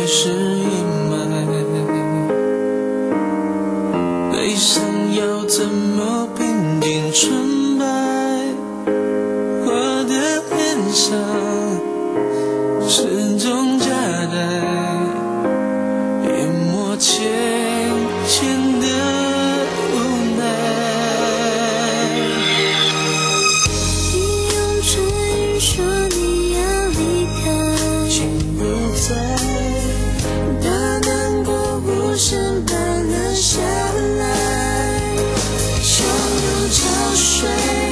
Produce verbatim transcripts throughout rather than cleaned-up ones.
是阴霾，悲伤要怎么平静纯白？我的脸上始终夹带一抹浅浅的无奈。 你用唇语说你要离开， 请不再那难过无声慢了下来，汹涌潮水，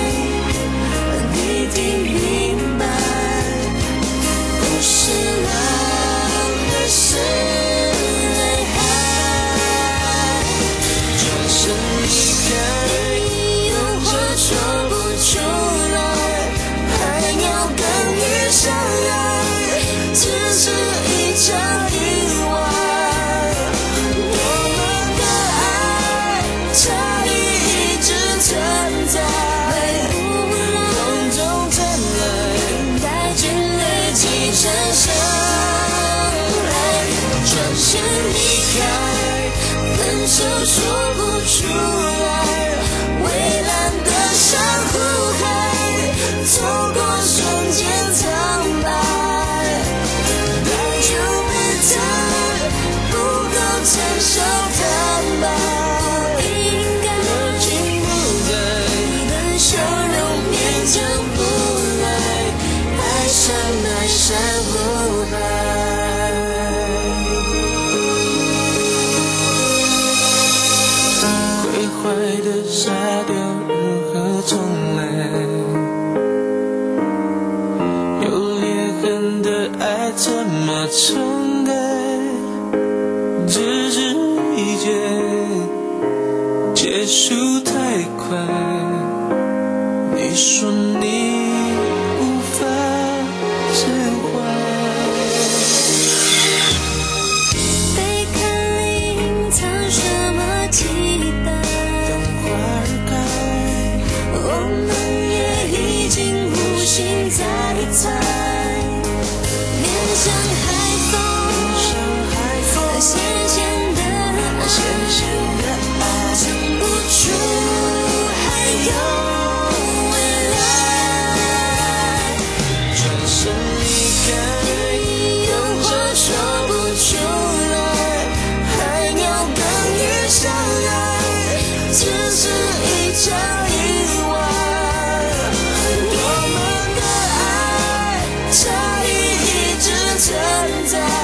你听明白，不是浪而是泪海， 转身离开， 有话说不出来，海鸟跟鱼相爱，只是一场意外。我们的爱差异一直存在， 风中传来带进累积成伤害，转身离开，分手说不出来，蔚蓝的珊瑚海，错过瞬间苍白，太久没谈，不够成熟坦白，应该热情不在， 你的笑容勉强不来，爱上那珊瑚海。 毁坏的沙雕如何重来？有裂痕的爱怎么重盖？只是一结，结束太快。你说你无法释怀。 背叛里隐藏什么期待？ 等花儿开， 我们也已经无心再猜，面向海风， 向海风， 咸咸的爱， 咸咸的爱， 讲不出还有未来， 转身离开， 有话说不出来，海鸟跟鱼相爱，只是一场意外。我们的爱差异一直存在。